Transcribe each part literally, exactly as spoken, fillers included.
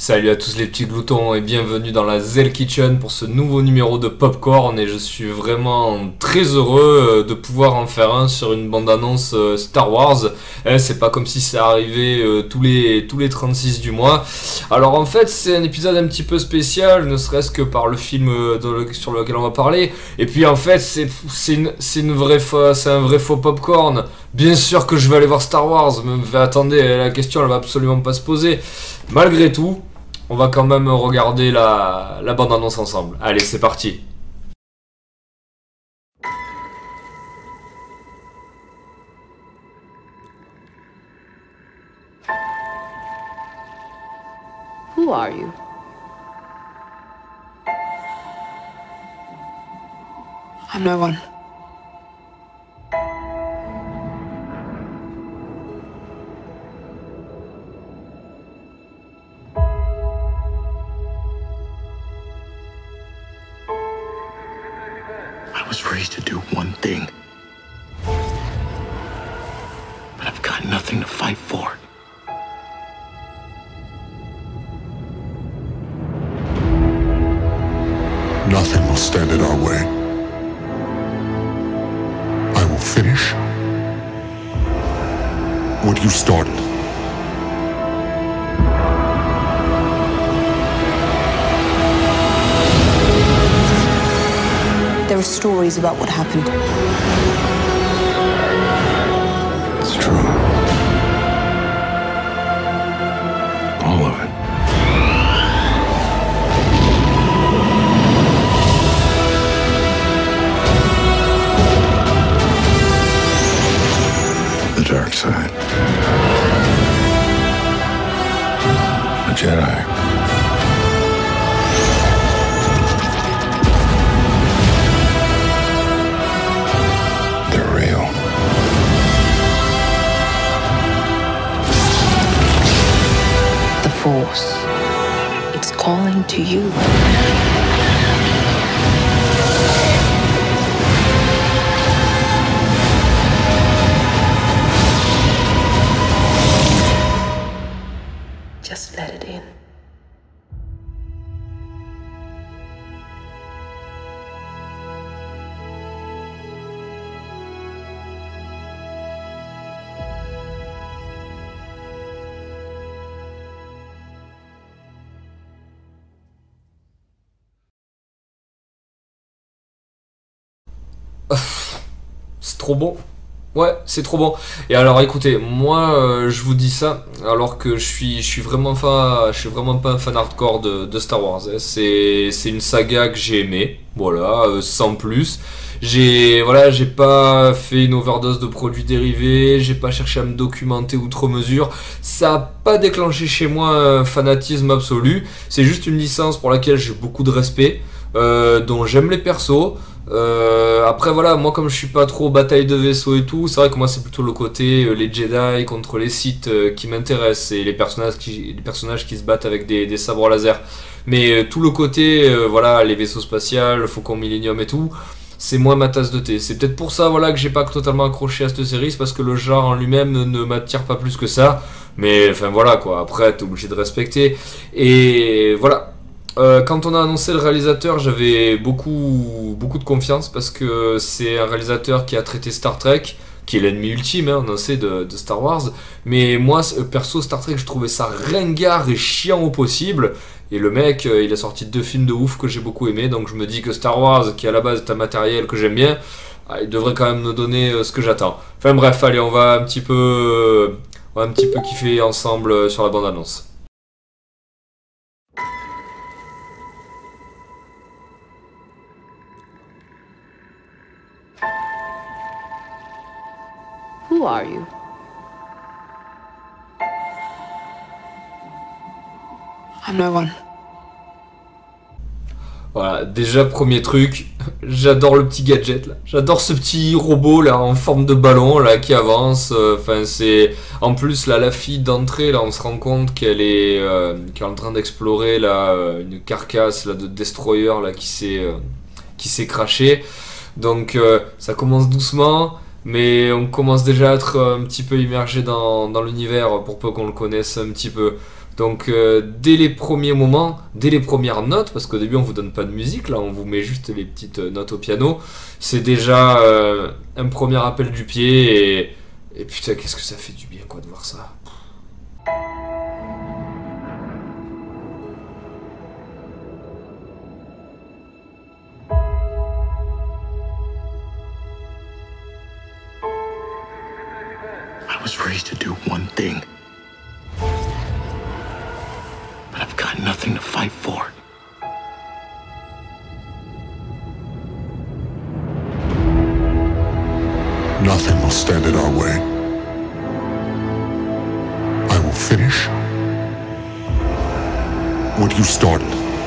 Salut à tous les petits gloutons et bienvenue dans la Zell Kitchen pour ce nouveau numéro de Popcorn, et je suis vraiment très heureux de pouvoir en faire un sur une bande-annonce Star Wars. Eh, c'est pas comme si ça arrivait euh, tous les tous les trente-six du mois. Alors en fait c'est un épisode un petit peu spécial, ne serait-ce que par le film le, sur lequel on va parler. Et puis en fait c'est c'est une, c'est une vraie faux, c'est un vrai faux popcorn. Bien sûr que je vais aller voir Star Wars, mais attendez, la question elle va absolument pas se poser. Malgré tout, on va quand même regarder la, la bande-annonce ensemble. Allez, c'est parti. Who are you? I'm no one. I was raised to do one thing, but I've got nothing to fight for. Nothing will stand in our way. I will finish what you started. There are stories about what happened. It's true. All of it. The dark side. A Jedi. They're real. The Force. It's calling to you. Just let it in. C'est trop bon. Ouais, c'est trop bon. Et alors écoutez, moi euh, je vous dis ça alors que je suis, je suis vraiment pas, je suis vraiment pas un fan hardcore de, de Star Wars. Hein. C'est, c'est une saga que j'ai aimée, voilà, euh, sans plus. J'ai, voilà, j'ai pas fait une overdose de produits dérivés, j'ai pas cherché à me documenter outre mesure. Ça a pas déclenché chez moi un fanatisme absolu. C'est juste une licence pour laquelle j'ai beaucoup de respect, euh, dont j'aime les persos. Euh, après voilà, moi comme je suis pas trop bataille de vaisseaux et tout, c'est vrai que moi c'est plutôt le côté euh, les Jedi contre les Sith euh, qui m'intéresse, et les personnages qui, les personnages qui se battent avec des, des sabres laser. Mais euh, tout le côté, euh, voilà, les vaisseaux spatials, le Faucon Millenium et tout, c'est moins ma tasse de thé. C'est peut-être pour ça, voilà, que j'ai pas totalement accroché à cette série, c'est parce que le genre en lui-même ne, ne m'attire pas plus que ça. Mais enfin voilà quoi, après t'es obligé de respecter. Et voilà. Euh, quand on a annoncé le réalisateur, j'avais beaucoup, beaucoup de confiance parce que c'est un réalisateur qui a traité Star Trek, qui est l'ennemi ultime, hein, on en sait, de, de Star Wars. Mais moi, perso, Star Trek, je trouvais ça ringard et chiant au possible. Et le mec, euh, il a sorti deux films de ouf que j'ai beaucoup aimé. Donc je me dis que Star Wars, qui à la base est un matériel que j'aime bien, ah, il devrait quand même me donner euh, ce que j'attends. Enfin bref, allez, on va un petit peu, euh, on va un petit peu kiffer ensemble euh, sur la bande-annonce. Who are you? I'm no one. Voilà, déjà premier truc, j'adore le petit gadget là, j'adore ce petit robot là en forme de ballon là qui avance. Enfin euh, c'est, en plus là la fille d'entrée là, on se rend compte qu'elle est, euh, qu'elle est en train d'explorer là euh, une carcasse là de destroyer là qui s'est, euh, qui s'est crashé. Donc euh, ça commence doucement, mais on commence déjà à être un petit peu immergé dans, dans l'univers pour peu qu'on le connaisse un petit peu. Donc euh, dès les premiers moments, dès les premières notes, parce qu'au début on vous donne pas de musique, là on vous met juste les petites notes au piano, c'est déjà euh, un premier appel du pied et, et putain qu'est-ce que ça fait du bien quoi de voir ça. I was raised to do one thing. But I've got nothing to fight for. Nothing will stand in our way. I will finish what you started.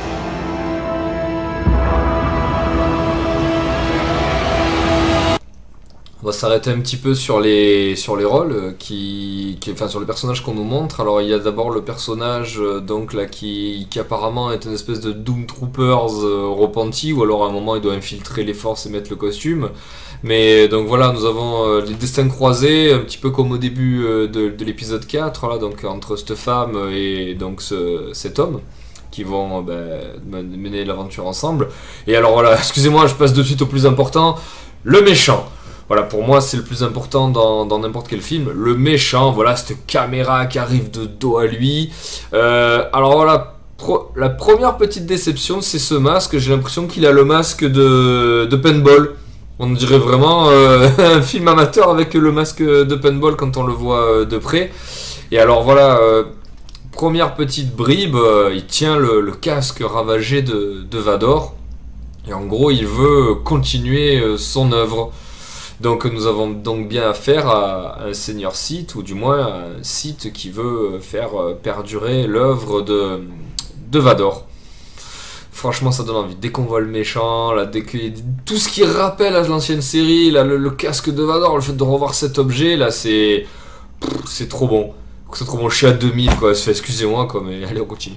On va s'arrêter un petit peu sur les, sur les rôles, qui, qui, enfin sur les personnages qu'on nous montre. Alors il y a d'abord le personnage donc, là, qui, qui apparemment est une espèce de Doom Troopers euh, repenti, ou alors à un moment il doit infiltrer les forces et mettre le costume. Mais donc voilà, nous avons euh, les destins croisés, un petit peu comme au début euh, de, de l'épisode quatre, là, donc entre cette femme et donc ce, cet homme, qui vont euh, ben, mener l'aventure ensemble. Et alors voilà, excusez-moi, je passe de suite au plus important, le méchant. Voilà, pour moi, c'est le plus important dans, dans n'importe quel film. Le méchant, voilà, cette caméra qui arrive de dos à lui. Euh, alors voilà, pro, la première petite déception, c'est ce masque. J'ai l'impression qu'il a le masque de, de paintball. On dirait vraiment euh, un film amateur avec le masque de paintball quand on le voit euh, de près. Et alors voilà, euh, première petite bribe, euh, il tient le, le casque ravagé de, de Vador. Et en gros, il veut continuer euh, son œuvre. Donc nous avons donc bien affaire à un seigneur Sith, ou du moins à un Sith qui veut faire perdurer l'œuvre de, de Vador. Franchement ça donne envie, dès qu'on voit le méchant, là, dès que, tout ce qui rappelle à l'ancienne série, là, le, le casque de Vador, le fait de revoir cet objet, là c'est c'est trop bon. C'est trop bon, je suis à deux mille quoi, excusez-moi quoi, mais allez on continue.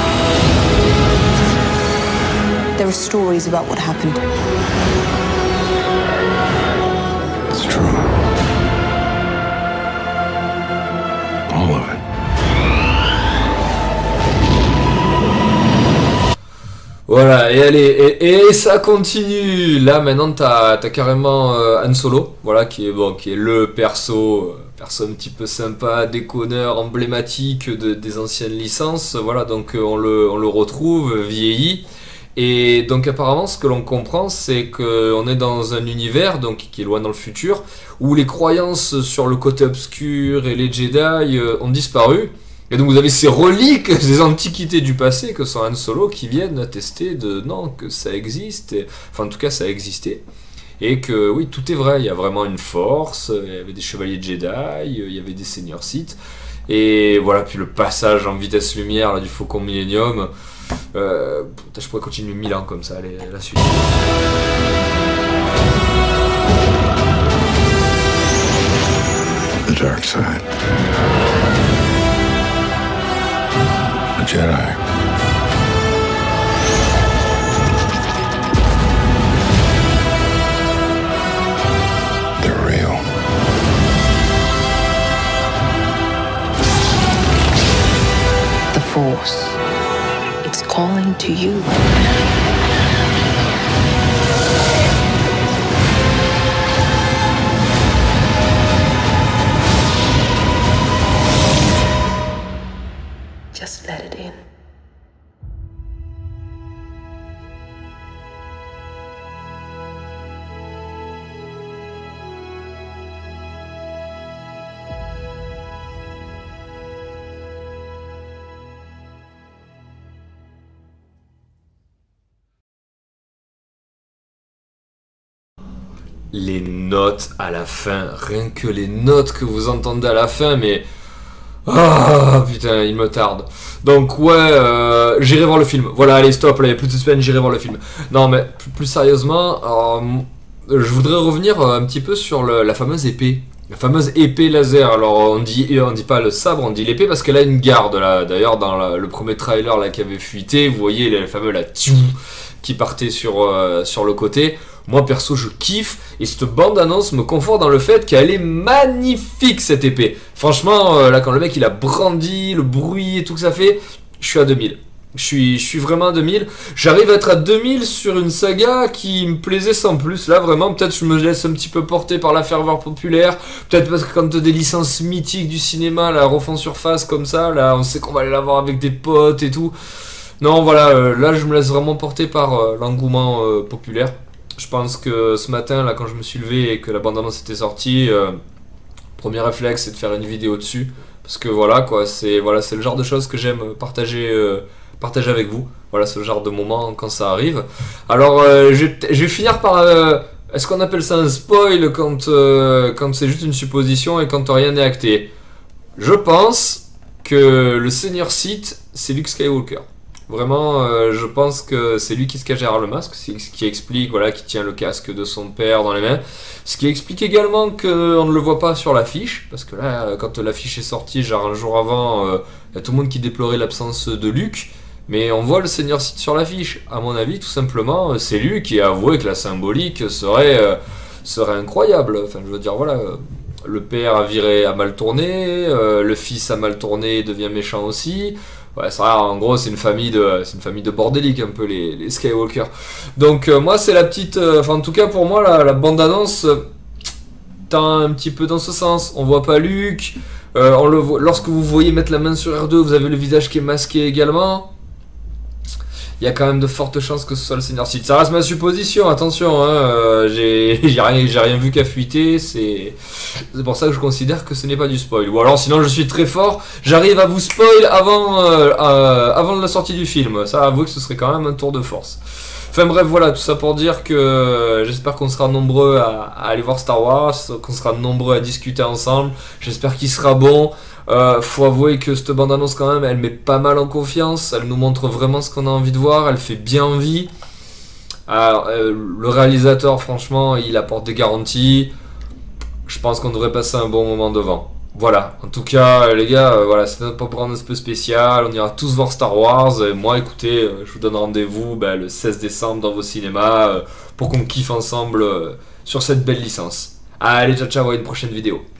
There are stories about what happened. It's true. All of it. Voilà, et allez, et, et ça continue. Là maintenant t'as t'as carrément euh, Han Solo, voilà, qui est bon, qui est le perso, euh, perso un petit peu sympa, déconneur, emblématique de, des anciennes licences. Voilà, donc euh, on le on le retrouve vieilli. Et donc apparemment ce que l'on comprend c'est qu'on est dans un univers donc, qui est loin dans le futur où les croyances sur le côté obscur et les Jedi euh, ont disparu. Et donc vous avez ces reliques des antiquités du passé que sont Han Solo qui viennent attester de non que ça existe, et, enfin en tout cas ça a existé. Et que oui tout est vrai, il y a vraiment une force, il y avait des chevaliers Jedi, il y avait des seigneurs Sith. Et voilà, puis le passage en vitesse lumière là, du Faucon Millennium. Euh, je pourrais continuer mille ans comme ça, allez, la suite. The dark side. A Jedi. They're real. The Force. It's calling to you. Just let it in. Les notes à la fin, rien que les notes que vous entendez à la fin, mais... Ah putain, il me tarde. Donc ouais, euh, j'irai voir le film. Voilà, allez, stop, là, il n'y a plus de suspense, j'irai voir le film. Non, mais plus, plus sérieusement, euh, je voudrais revenir un petit peu sur le, la fameuse épée. La fameuse épée laser. Alors, on dit, on dit pas le sabre, on dit l'épée parce qu'elle a une garde, là. D'ailleurs, dans la, le premier trailer là, qui avait fuité, vous voyez le fameux, la tchou, qui partait sur, euh, sur le côté. Moi perso je kiffe, et cette bande-annonce me conforte dans le fait qu'elle est magnifique cette épée. Franchement, euh, là quand le mec il a brandi, le bruit et tout que ça fait, je suis à deux mille. Je suis, je suis vraiment à deux mille. J'arrive à être à deux mille sur une saga qui me plaisait sans plus. Là, vraiment, peut-être je me laisse un petit peu porter par la ferveur populaire. Peut-être parce que quand des licences mythiques du cinéma là, refont surface comme ça, là, on sait qu'on va aller la voir avec des potes et tout. Non, voilà, euh, là, je me laisse vraiment porter par euh, l'engouement euh, populaire. Je pense que ce matin, là, quand je me suis levé et que la bande-annonce était sortie, euh, premier réflexe, c'est de faire une vidéo dessus. Parce que voilà, quoi, c'est voilà, c'est le genre de choses que j'aime partager... Euh, partager avec vous, voilà ce genre de moment quand ça arrive. Alors euh, je, je vais finir par, euh, est-ce qu'on appelle ça un spoil quand, euh, quand c'est juste une supposition et quand rien n'est acté? Je pense que le Seigneur Sith c'est Luke Skywalker. Vraiment, euh, je pense que c'est lui qui se cache derrière le masque, ce qui explique, voilà, qui tient le casque de son père dans les mains. Ce qui explique également qu'on ne le voit pas sur l'affiche, parce que là, quand l'affiche est sortie, genre un jour avant, il euh, y a tout le monde qui déplorait l'absence de Luke. Mais on voit le Seigneur Sith sur l'affiche. À mon avis, tout simplement, c'est lui qui a avoué que la symbolique serait, euh, serait incroyable. Enfin, je veux dire, voilà, euh, le père a viré, a mal tourné, euh, le fils a mal tourné et devient méchant aussi. Ouais, ça, en gros, c'est une famille de, c'est une famille de bordéliques un peu les, les Skywalker. Donc euh, moi, c'est la petite, euh, enfin en tout cas pour moi, la, la bande-annonce euh, tend un petit peu dans ce sens. On voit pas Luke. Euh, on le voit, lorsque vous voyez mettre la main sur R deux, vous avez le visage qui est masqué également. Il y a quand même de fortes chances que ce soit le Seigneur Sith. Ça reste ma supposition, attention, hein, euh, j'ai rien, j'ai rien vu qu'à fuiter, c'est pour ça que je considère que ce n'est pas du spoil. Ou alors sinon je suis très fort, j'arrive à vous spoil avant, euh, euh, avant la sortie du film. Ça, avouez que ce serait quand même un tour de force. Enfin bref, voilà, tout ça pour dire que euh, j'espère qu'on sera nombreux à, à aller voir Star Wars, qu'on sera nombreux à discuter ensemble, j'espère qu'il sera bon. Euh, faut avouer que cette bande-annonce quand même, elle met pas mal en confiance, elle nous montre vraiment ce qu'on a envie de voir, elle fait bien envie. Alors, euh, le réalisateur, franchement, il apporte des garanties. Je pense qu'on devrait passer un bon moment devant. Voilà, en tout cas, les gars, euh, voilà, c'est notre propre un peu spécial, on ira tous voir Star Wars. Et moi, écoutez, euh, je vous donne rendez-vous bah, le seize décembre dans vos cinémas euh, pour qu'on kiffe ensemble euh, sur cette belle licence. Allez, ciao ciao, à une prochaine vidéo.